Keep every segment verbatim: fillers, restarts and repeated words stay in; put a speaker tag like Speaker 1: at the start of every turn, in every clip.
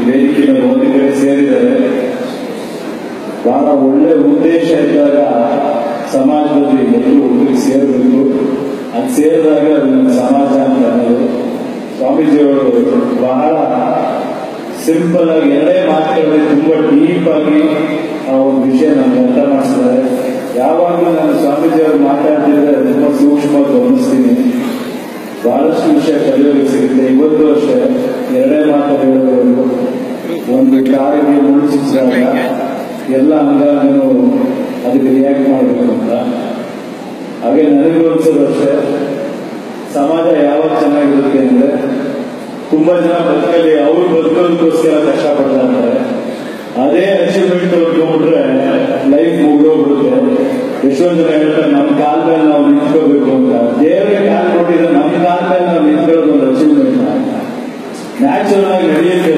Speaker 1: ವೇದಿಕೆ ಮೇಲೆ ಒಂದು ಕಡೆ ಸೇರಿದ್ದಾರೆ. ಬಹಳ ಒಳ್ಳೆ ಉದ್ದೇಶ ಇದ್ದಾಗ ಸಮಾಜದಲ್ಲಿ ಎಲ್ಲರೂ ಒಟ್ಟಿಗೆ ಸೇರಬೇಕು. ಅದು ಸೇರಿದಾಗ ಅದನ್ನ ಸಮಾಜ ಅಂತ ಅನ್ನೋದು. ಸ್ವಾಮೀಜಿಯವರು ಬಹಳ ಸಿಂಪಲ್ ಆಗಿ ಎರಡೇ ಮಾತುಗಳಲ್ಲಿ ತುಂಬಾ ಡೀಪ್ ಆಗಿ ಆ ಒಂದು ವಿಷಯ ನಮ್ಗೆ ಅರ್ಥ ಮಾಡಿಸ್ತಾರೆ. ಯಾವಾಗಲೂ ನಾನು ಸ್ವಾಮೀಜಿಯವರು ಮಾತಾಡ್ತಿದ್ರೆ ತುಂಬಾ ಸೂಕ್ಷ್ಮವಾಗಿ ಗಮನಿಸ್ತೀನಿ. ಬಹಳಷ್ಟು ವಿಷಯ ಕಲಿಯೋಕೆ ಸಿಗುತ್ತೆ. ಇವತ್ತು ಅಷ್ಟೇ ಎರಡೇ ಮಾತು ಹೇಳಬೇಕು. ಒಂದು ಕಾರಿಗೆ ಮುಳುಚಿಸಿದಾಗ ಎಲ್ಲ ಅಂಗಾಂಗನು ಅದಕ್ಕೆ ರಿಯಾಕ್ಟ್ ಮಾಡಬೇಕು ಅಂತ. ಹಾಗೆ ನನಗೂ ಅನ್ಸೋದು ಅಷ್ಟೇ, ಸಮಾಜ ಯಾವಾಗ ಚೆನ್ನಾಗಿರುತ್ತೆ ಅಂದ್ರೆ ತುಂಬಾ ಜನ ಬದುಕಲ್ಲಿ ಅವ್ರು ಬದುಕೋದಕ್ಕೋಸ್ಕರ ಕಷ್ಟಪಡ್ತಾ ಇರ್ತಾರೆ. ಅದೇ ಅಚೀವ್ಮೆಂಟ್ ನೋಡ್ಬಿಟ್ರೆ ಲೈಫ್ ಮುಗಿದೋಗ್ಬಿಡುತ್ತೆ. ಎಷ್ಟೊಂದು ಜನ ಹೇಳ್ತಾರೆ ನಮ್ಮ ಕಾಲ ಮೇಲೆ ನಾವು ನಿಂತ್ಕೋಬೇಕು ಅಂತ. ದೇವರಿಗೆ ಕಾಲ್ ಕೊಟ್ಟಿದ್ರೆ ನಮ್ಮ ಕಾಲ ಮೇಲೆ ನಾವು ನಿಂತ್ಕೊಳ್ಳೋದು ಒಂದು ಅಚೀವ್ಮೆಂಟ್ ನ್ಯಾಚುರಲ್ ಆಗಿ ನಡೆಯುತ್ತೆ.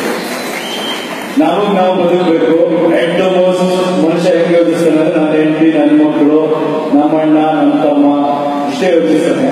Speaker 1: ನಮಗ್ ನಾವು ಬದುಕಬೇಕು. ಹೆಡ್ ಮೋಸ್ಟ್ ಮನುಷ್ಯ ಹೆಂಗೆ ಯೋಚಿಸ್ತಾನೆ ಅಂದ್ರೆ ನನ್ನ ಹೆಂಡತಿ, ನನ್ನ ಮಕ್ಕಳು, ನಮ್ಮ ಅಣ್ಣ, ನಮ್ಮ ತಮ್ಮ ಇಷ್ಟೇ ಯೋಚಿಸ್ತಾನೆ.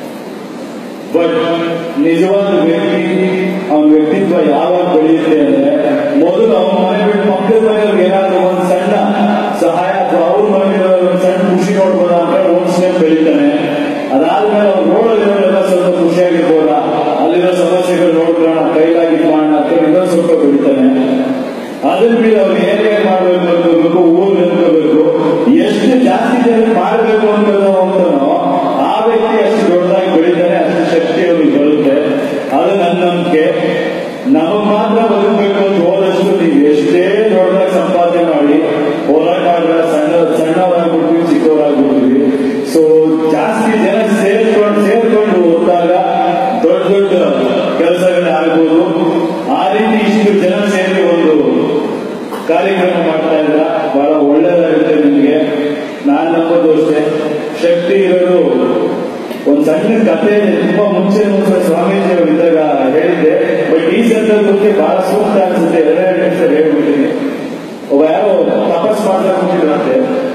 Speaker 1: ಬಟ್ ನಿಜವಾದ ವ್ಯಕ್ತಿ ಅವನ ವ್ಯಕ್ತಿತ್ವ ಯಾವಾಗ ಬೆಳೆಯುತ್ತೆ ಅಂದ್ರೆ ಮೊದಲು ಅವನ ಮನೆ ಬಿಟ್ಟು ಮಕ್ಕಳ ಮನೆಯವ್ರಿಗೆ ಏನಾದ್ರು ಒಂದು ಸಣ್ಣ ಸಹಾಯ ಅಥವಾ ಅವ್ರ ಮನೆಯವ್ರ ಒಂದು ಸಣ್ಣ ಖುಷಿ ನೋಡ್ಬೋದ ಅಂತ ಒಂದು ಸ್ಟೆಪ್ ಬೆಳೀತಾನೆ. ಅದಾದ್ಮೇಲೆ ಅವ್ರು ನೋಡೋದ್ರೆಲ್ಲ ಸ್ವಲ್ಪ ಖುಷಿಯಾಗಿರ್ಬೋದ, ಅಲ್ಲಿರೋ ಸಮಸ್ಯೆಗಳು ನೋಡ್ಕೊಳ್ಳೋಣ, ಕೈಲಾಗಿ ಮಾಡೋಣ ಅಂತ ಇನ್ನೊಂದು ಸ್ವಲ್ಪ ಬೆಳಿತಾನೆ. ಅದನ್ನ ಬಿಟ್ಟು ಅವ್ರು ಹೇಗೆ ಮಾಡ್ಬೇಕು ಅನ್ಕೋಬೇಕು, ಊರ್ ಅನ್ಕೋಬೇಕು, ಎಷ್ಟು ಜಾಸ್ತಿ ಜನ ಮಾಡಬೇಕು ಅನ್ನೋದು ಅಂತಾನೋ ಆ ವ್ಯಕ್ತಿ ಅಷ್ಟು ದೊಡ್ಡದಾಗಿ ಬೆಳಿತಾನೆ, ಅಷ್ಟು ಶಕ್ತಿ ಅವ್ರಿಗೆ ಬರುತ್ತೆ. ಅದು ನನ್ನ ನಂಬಿಕೆ. ನಮಗ್ ಮಾತ್ರ ಬದುಕಬೇಕು ಅಂತ ಹೋದಷ್ಟು ನೀವು ಎಷ್ಟೇ ದೊಡ್ಡದಾಗಿ ಸಂಪಾದನೆ ಮಾಡಿ ಹೋರಾಟ ಮಾಡಿದ್ರೆ ಸಣ್ಣ ಸಣ್ಣವರಾಗ್ಬಿಡ್ತೀವಿ, ಚಿಕ್ಕವರಾಗ್ಬಿಡ್ತೀವಿ. ಸೊ ಜಾಸ್ತಿ ಜನ ಸೇರ್ಕೊಂಡು ಸೇರ್ಕೊಂಡು ಹೋದಾಗ ದೊಡ್ಡ ದೊಡ್ಡ ಕೆಲಸಗಳು ಆಗ್ಬೋದು. ಆ ರೀತಿ ಇಷ್ಟು ಜನ ಸೇರಿ ಒಂದು ಕಾರ್ಯಕ್ರಮ ಮಾಡ್ತಾ ಇದ್ರ ಬಹಳ ಒಳ್ಳೇದಾಗುತ್ತೆ ನಿಮ್ಗೆ. ನಾನ್ ನಂಬೋದು ಅಷ್ಟೇ, ಶಕ್ತಿ ಇರೋದು ಒಂದ್ ಸಣ್ಣ ಕಥೆ ತುಂಬಾ ಮುಂಚೆ ಮುಂಚೆ ಸ್ವಾಮೀಜಿ ಅವರು ಇದ್ದಾಗ ಹೇಳಿದ್ದೆ. ಬಟ್ ಈ ಸಂದರ್ಭಕ್ಕೆ ಬಹಳ ಸೂಕ್ತ ಅನ್ಸುತ್ತೆ. ಎರಡೆರಡು ನಿಮಿಷ ಹೇಳ್ಬಿಟ್ಟಿನಿ. ಒಬ್ಬ ಯಾರೋ ತಪಸ್ ಮಾಡ್ತಾ ಕೂತಿದ್ರಂತೆ.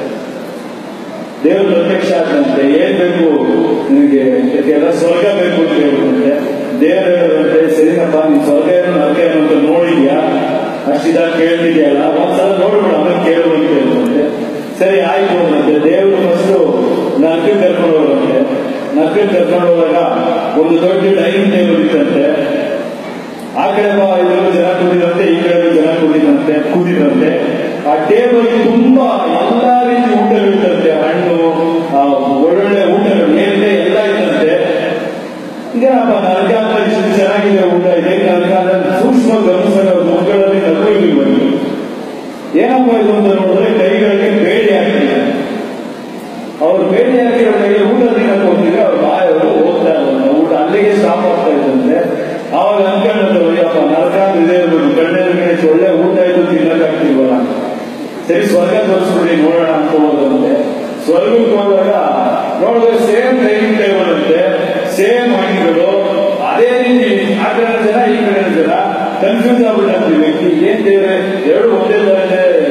Speaker 1: ದೇವ್ರ ಪ್ರತ್ಯಕ್ಷ ಆದಂತೆ ಹೇಳ್ಬೇಕು ನಿನಗೆ ಎಲ್ಲ ಸ್ವರ್ಗ ಬೇಕು ಅಂತ ಹೇಳ್ಬಿಡುತ್ತೆ. ದೇವ್ರ ಹೇಳೋದಂತೆ ಸರಿನಪ್ಪ ನೀನ್ ಸ್ವರ್ಗ ಏನು ನರಕ ಏನು ಅಂತ ನೋಡಿದ್ಯಾ, ಅಷ್ಟಿದಾಗ ಕೇಳ್ತಿದ್ಯಲ್ಲ, ಒಂದ್ಸಲ ನೋಡ್ಬಿಡ ಆಮೇಲೆ ಕೇಳು ಅಂತ ಹೇಳ್ತಂತೆ. ಸರಿ ಆಯ್ತು ಅಂತೆ. ದೇವ್ರು ಫಸ್ಟ್ ನರಕಕ್ಕೆ ಕರ್ಕೊಂಡು ಹೋದಂತೆ. ನರಕಕ್ಕೆ ಕರ್ಕೊಂಡು ಹೋದಾಗ ಒಂದು ದೊಡ್ಡ ಡೈನಿಂಗ್ ಟೇಬಲ್ ಇತ್ತಂತೆ. ಆ ಕಡೆ ಇದರಲ್ಲೂ ಜನ ಕೂಡಿದಂತೆ, ಈ ಕಡೆ ಜನ ಕೂಡಿದಂತೆ ಕೂಡಿದಂತೆ ಆ ಟೇಬಲ್ ತುಂಬಾ ಎಲ್ಲಾ ರೀತಿ ಊಟಗಳಿರ್ತಂತೆ. ಹಣ್ಣು, ಒಳ್ಳೊಳ್ಳೆ ಊಟಗಳು ಏನಿದೆ ಎಲ್ಲ ಇತ್ತಂತೆ. ಇದೇನಪ್ಪ ನರಕ ಅಂತ ಇಷ್ಟು ಚೆನ್ನಾಗಿದೆ ಊಟ ಇದೆ, ನರಕ ಅಂತ ಸೂಕ್ಷ್ಮ ಗಮನಿಸಿದ ಮುಖಗಳಲ್ಲಿ ನಗುವಿಗೆ ಬಂತು. ಏನಪ್ಪ ಇದು ಅಂತ ನೋಡಿದ್ರೆ ಕೈಗಳಿಗೆ ಬೇಡಿ ಹಾಕಿದೆ. ಅವ್ರು ಬೇಡಿ ಹಾಕಿರೋ ಕೈಗೆ ಊಟ ತಿನ್ನಕ್ಕೆ ಹೋಗಿದ್ರೆ ಅವ್ರ ಬಾಯವರು ಹೋಗ್ತಾ ಇರೋದು, ಊಟ ಅಲ್ಲಿಗೆ ಸ್ಟಾಪ್ ಆಗ್ತಾ ಇದ್ದಂತೆ. ಅವಾಗ ಅನ್ಕೊಂಡ್ರು, ಅಯ್ಯಪ್ಪ ನರಕ ಇದೆ, ಕಣ್ಣೆದುರುಗಡೆ ಒಳ್ಳೆ ಊಟ ಇದು ತಿನ್ನಕ್ ಆಗ್ತಿಲ್ವಲ್ಲ, ಸರಿ ಸ್ವರ್ಗ ತೋರಿಸ್ಬಿಡಿ ನೋಡೋಣ ಅಂತ ಹೋದಂತೆ. ಸ್ವರ್ಗಕ್ಕೆ ಹೋದಾಗ ನೋಡಿದ್ರೆ ಸೇಮ್ ಡೈನಿಂಗ್ ಟೇಬಲ್ ಅಂತೆ, ಸೇಮ್ ಹಣ್ಣುಗಳು, ಅದೇ ರೀತಿ ಆ ಕಡೆ ಜನ ಈ ಕಡೆ ಜನ. ಕನ್ಫ್ಯೂಸ್ ಆಗ್ಬಿಟ್ಟಂತೆ ವ್ಯಕ್ತಿ. ಏನ್ ದೇವ್ರೆ ಎರಡು ಒಂದೇ ತರ